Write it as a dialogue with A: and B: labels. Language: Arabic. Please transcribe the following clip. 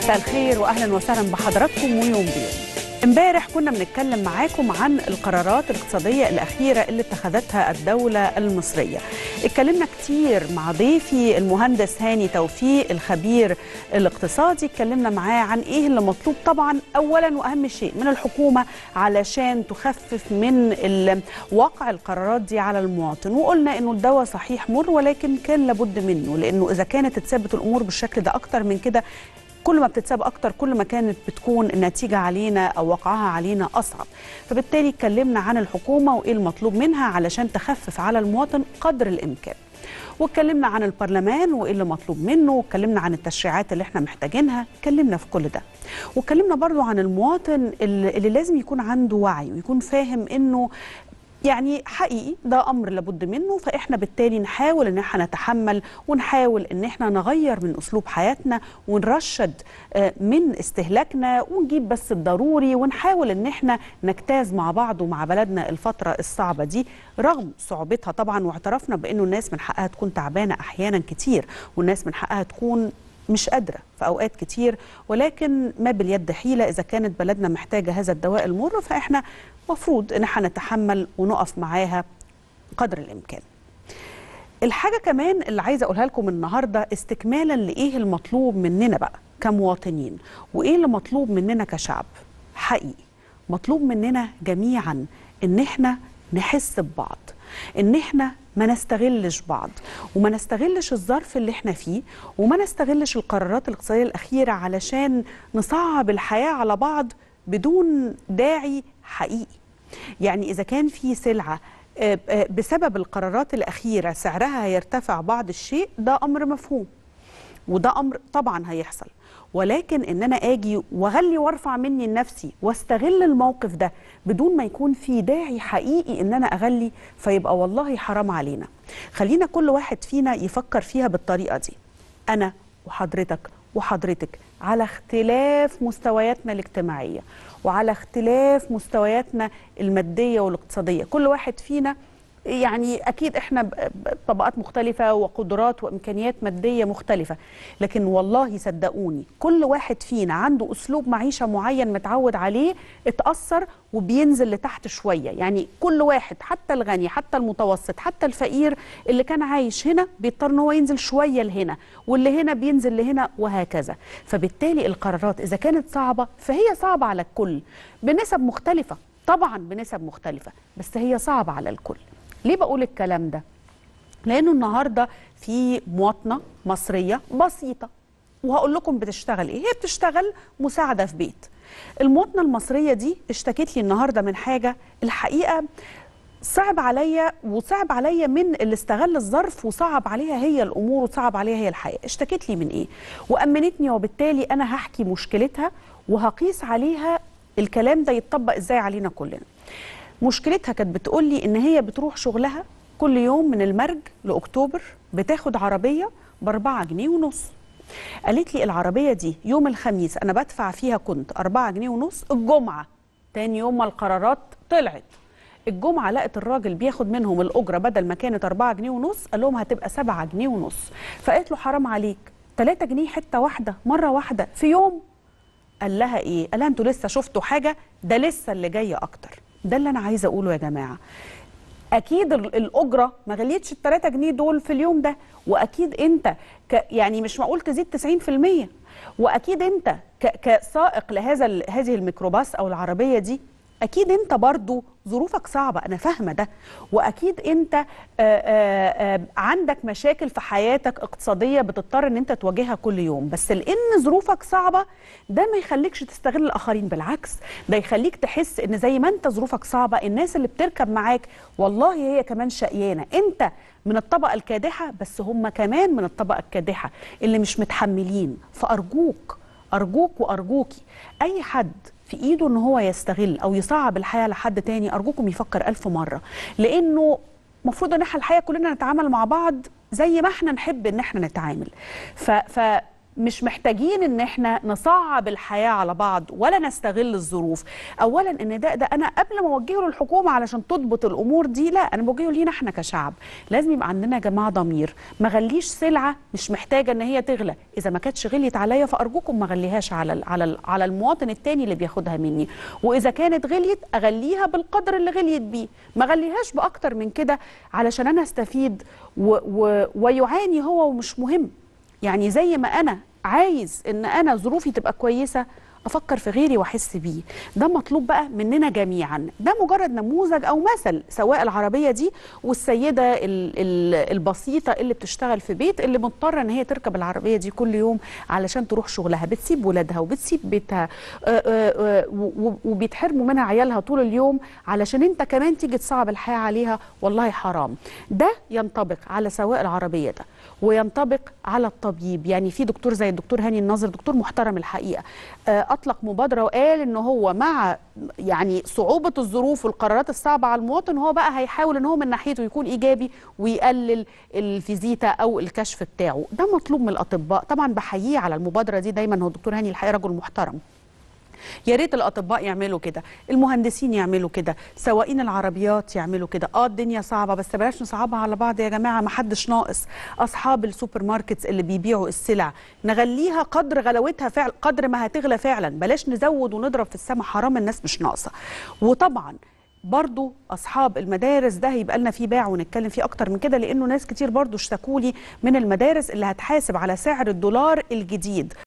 A: مساء الخير واهلا وسهلا بحضراتكم ويوم بيوم. امبارح كنا بنتكلم معاكم عن القرارات الاقتصاديه الاخيره اللي اتخذتها الدوله المصريه. اتكلمنا كتير مع ضيفي المهندس هاني توفيق الخبير الاقتصادي، اتكلمنا معاه عن ايه اللي مطلوب طبعا اولا واهم شيء من الحكومه علشان تخفف من واقع القرارات دي على المواطن، وقلنا انه الدواء صحيح مر ولكن كان لابد منه، لانه اذا كانت اتثبت الامور بالشكل ده اكتر من كده، كل ما بتتساب اكتر كل ما كانت بتكون النتيجه علينا او وقعها علينا اصعب. فبالتالي اتكلمنا عن الحكومه وايه المطلوب منها علشان تخفف على المواطن قدر الامكان، واتكلمنا عن البرلمان وايه اللي مطلوب منه، واتكلمنا عن التشريعات اللي احنا محتاجينها، اتكلمنا في كل ده. واتكلمنا برضو عن المواطن اللي لازم يكون عنده وعي ويكون فاهم انه يعني حقيقي ده امر لابد منه، فاحنا بالتالي نحاول ان احنا نتحمل ونحاول ان احنا نغير من اسلوب حياتنا ونرشد من استهلاكنا ونجيب بس الضروري، ونحاول ان احنا نجتاز مع بعض ومع بلدنا الفتره الصعبه دي رغم صعوبتها طبعا، واعترفنا بانه الناس من حقها تكون تعبانه احيانا كتير، والناس من حقها تكون مش قادرة في أوقات كتير، ولكن ما باليد حيلة. إذا كانت بلدنا محتاجة هذا الدواء المر فإحنا مفروض إن احنا نتحمل ونقف معاها قدر الإمكان. الحاجة كمان اللي عايزة أقولها لكم النهاردة استكمالا لإيه المطلوب مننا بقى كمواطنين وإيه اللي مطلوب مننا كشعب. حقيقي مطلوب مننا جميعا إن احنا نحس ببعض، إن احنا ما نستغلش بعض وما نستغلش الظرف اللي احنا فيه وما نستغلش القرارات الاقتصادية الأخيرة علشان نصعب الحياة على بعض بدون داعي حقيقي. يعني إذا كان في سلعة بسبب القرارات الأخيرة سعرها هيرتفع بعض الشيء، ده أمر مفهوم وده أمر طبعا هيحصل، ولكن ان انا اجي واغلي وارفع مني لنفسي واستغل الموقف ده بدون ما يكون في داعي حقيقي ان انا اغلي، فيبقى والله حرام علينا. خلينا كل واحد فينا يفكر فيها بالطريقة دي، انا وحضرتك وحضرتك على اختلاف مستوياتنا الاجتماعية وعلى اختلاف مستوياتنا المادية والاقتصادية، كل واحد فينا يعني أكيد إحنا طبقات مختلفة وقدرات وإمكانيات مادية مختلفة، لكن والله صدقوني كل واحد فينا عنده أسلوب معيشة معين متعود عليه اتأثر وبينزل لتحت شوية. يعني كل واحد حتى الغني حتى المتوسط حتى الفقير اللي كان عايش هنا بيضطر إن هو ينزل شوية لهنا، واللي هنا بينزل لهنا وهكذا. فبالتالي القرارات إذا كانت صعبة فهي صعبة على الكل بنسب مختلفة، طبعا بنسب مختلفة، بس هي صعبة على الكل. ليه بقول الكلام ده؟ لأنه النهاردة في مواطنة مصرية بسيطة، وهقول لكم بتشتغل إيه. هي بتشتغل مساعدة في بيت. المواطنة المصرية دي اشتكت لي النهاردة من حاجة الحقيقة صعب عليا، وصعب عليا من اللي استغل الظرف وصعب عليها هي الأمور وصعب عليها هي الحياة. اشتكت لي من إيه؟ وأمنتني، وبالتالي أنا هحكي مشكلتها وهقيس عليها الكلام ده يتطبق إزاي علينا كلنا. مشكلتها كانت بتقول لي ان هي بتروح شغلها كل يوم من المرج لاكتوبر بتاخد عربيه ب4 جنيه ونص. قالت لي العربيه دي يوم الخميس انا بدفع فيها كنت 4 جنيه ونص، الجمعه تاني يوم ما القرارات طلعت الجمعه لقت الراجل بياخد منهم الاجره بدل ما كانت 4 جنيه ونص قال لهم هتبقى 7 جنيه ونص. فقالت له حرام عليك 3 جنيه حته واحده مره واحده في يوم. قال لها ايه؟ قال لها انتوا لسه شفتوا حاجه؟ ده لسه اللي جاي اكتر. ده اللي انا عايزه اقوله يا جماعه. اكيد الاجره ما غليتش ال3 جنيه دول في اليوم ده، واكيد انت يعني مش معقول تزيد 90%، واكيد انت كسائق هذه الميكروباص او العربيه دي اكيد انت برضو ظروفك صعبه، انا فاهمه ده، واكيد انت عندك مشاكل في حياتك اقتصاديه بتضطر ان انت تواجهها كل يوم، بس لان ظروفك صعبه ده ما يخليكش تستغل الاخرين، بالعكس ده يخليك تحس ان زي ما انت ظروفك صعبه الناس اللي بتركب معاك والله هي كمان شقيانه، انت من الطبقه الكادحه بس هم كمان من الطبقه الكادحه اللي مش متحملين. فارجوك ارجوك وارجوكي اي حد في ايده ان هو يستغل او يصعب الحياه لحد تاني ارجوكم يفكر 1000 مره، لانه المفروض ان احنا الحياه كلنا نتعامل مع بعض زي ما احنا نحب ان احنا نتعامل. مش محتاجين ان احنا نصعب الحياه على بعض ولا نستغل الظروف. اولا ان ده انا قبل ما اوجهه للحكومه علشان تضبط الامور دي، لا، انا بوجهه لينا احنا كشعب. لازم يبقى عندنا يا جماعه ضمير، ما غليش سلعه مش محتاجه ان هي تغلى. اذا ما كانتش غليت عليا فارجوكم ما غليهاش على المواطن التاني اللي بياخدها مني، واذا كانت غليت اغليها بالقدر اللي غليت بيه، ما غليهاش باكتر من كده علشان انا استفيد ويعاني هو ومش مهم. يعني زي ما انا عايز ان انا ظروفي تبقى كويسه، افكر في غيري واحس بيه. ده مطلوب بقى مننا جميعا. ده مجرد نموذج او مثل، سواء العربيه دي والسيده البسيطه اللي بتشتغل في بيت، اللي مضطره ان هي تركب العربيه دي كل يوم علشان تروح شغلها، بتسيب ولادها وبتسيب بيتها وبيتحرموا منها عيالها طول اليوم علشان انت كمان تيجي تصعب الحياه عليها. والله حرام. ده ينطبق على سواق العربيه ده، وينطبق على الطبيب. يعني في دكتور زي الدكتور هاني الناظر، دكتور محترم الحقيقه، اطلق مبادره وقال ان هو مع يعني صعوبه الظروف والقرارات الصعبه على المواطن، هو بقى هيحاول ان هو من ناحيته يكون ايجابي ويقلل الفيزيتا او الكشف بتاعه. ده مطلوب من الاطباء، طبعا بحييه على المبادره دي دايما. هو الدكتور هاني الحقيقه رجل محترم. يا ريت الاطباء يعملوا كده، المهندسين يعملوا كده، سواقين العربيات يعملوا كده. الدنيا صعبه بس بلاش نصعبها على بعض يا جماعه، ما حدش ناقص. اصحاب السوبر ماركتس اللي بيبيعوا السلع نغليها قدر غلاوتها فعلا، قدر ما هتغلى فعلا، بلاش نزود ونضرب في السما، حرام، الناس مش ناقصه. وطبعا برضو اصحاب المدارس، ده هيبقى لنا فيه باع ونتكلم فيه اكتر من كده، لانه ناس كتير برضو اشتكوا لي من المدارس اللي هتحاسب على سعر الدولار الجديد.